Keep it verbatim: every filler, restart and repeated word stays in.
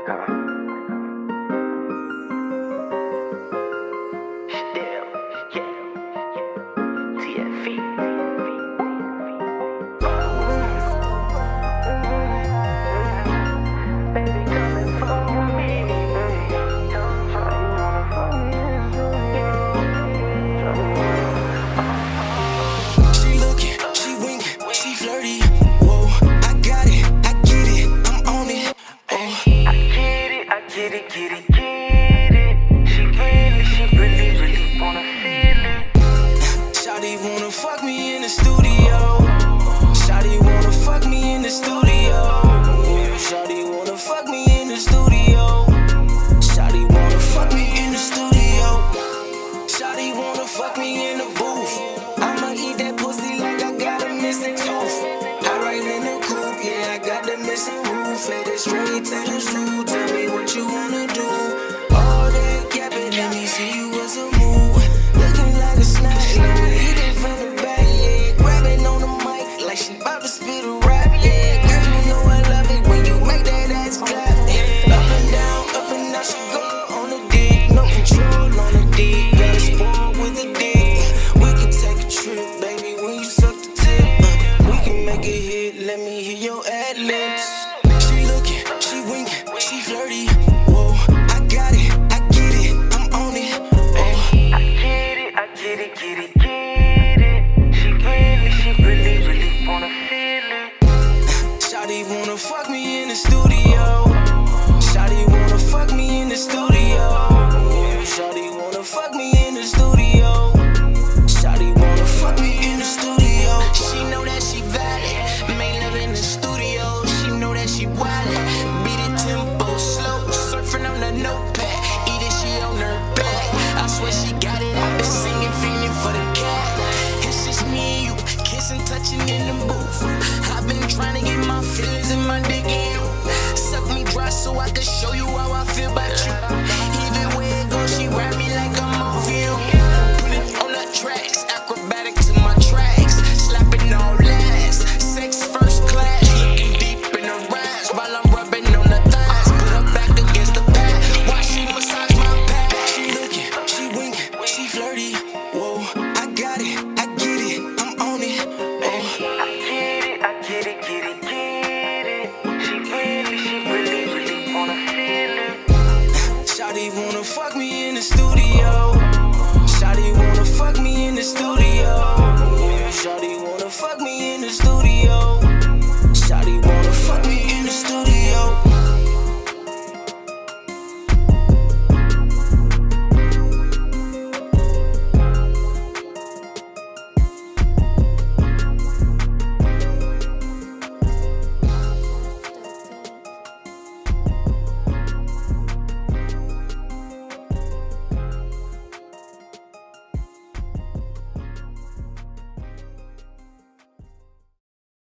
uh, still, yeah, T F E. Baby, coming for me. She looking, she winking, she flirty. Whoa, I got it, I get it, I'm on it. Oh, I get it, I get it, get it, get it. She really, she really, really wanna feel it. Shawty wanna fuck me in the studio. Shawty wanna fuck me in the studio. Shawty wanna fuck me in the studio. Shawty wanna fuck me in the studio. Shawty wanna fuck me in the booth. I'ma eat that pussy like I got a missing tooth. I ride in the coupe, yeah, I got the missing roof. Let it straight to the zoo. Tell me what you wanna do. All that capping, let me see you as a move. Looking like a snack, let me eat it from the back, yeah. Grabbing on the mic like she bout to spit a rap, yeah. Girl, you know I love it when you make that ass clap, yeah. Up and down, up and down, she go on the dick. No control on the dick, got a spoil with the dick. We can take a trip, baby, when you suck the tip. uh, We can make a hit, let me hear your ad-libs. She looking, she winking, she flirty. Whoa, I got it, I get it, I'm on it. Oh, I get it, I get it, get it, get it. She really, she really, really wanna feel it. Shawty wanna fuck me in the studio. Shawty wanna fuck me in the studio. Shawty wanna fuck me in the studio. Shawty wanna fuck me in the studio. She know that she valid, made love in the studio. She know that she wildin', beat it tempo slow, surfing on the notepad, eat it, she on her back. I swear she got it, I've been singing, fiending for the cat. It's just me and you, kissing, touching in the booth. I've been trying to get my feelings in my dick in you. Suck me dry so I can show you how I feel about you. Either way it goes, she ride me like I'm off you. Put it on the tracks, acrobatic to my tracks, slapping all last, sex first class, looking deep in her eyes while I'm rubbing on the thighs. Put her back against the back, watch she massage my pad. She looking, she winking, she flirty. Whoa, I got it, I get it, I'm on it. Oh, I get it, I get it, get it, get it. She really, she really, really wanna feel it. Shawty wanna fuck me in the studio. Shawty wanna fuck me in the studio.